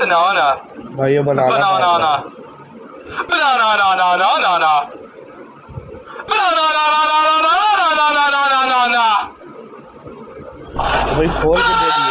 banana. भाई ये बनाना Banana. Banana. भाई खोल के दे दिया